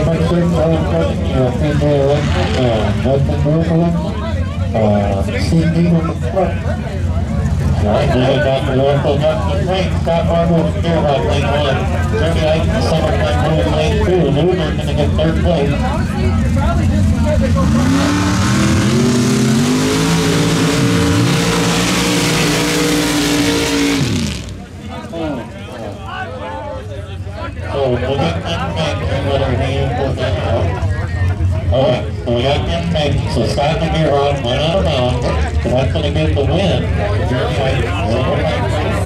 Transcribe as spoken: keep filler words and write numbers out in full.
six, seven, uh, female, uh, Justin Brooklyn, uh, C D on the front. Alright, we got the local Justin Frank, Scott Marble, Spear by lane one. thirty-eight, Summer Glen, lane two. Lunar gonna get third place. So we'll get them back and let our hands put that out. Alright, so we got them back. So Scott and Beer on, one out of bounds. So that's going to get the win.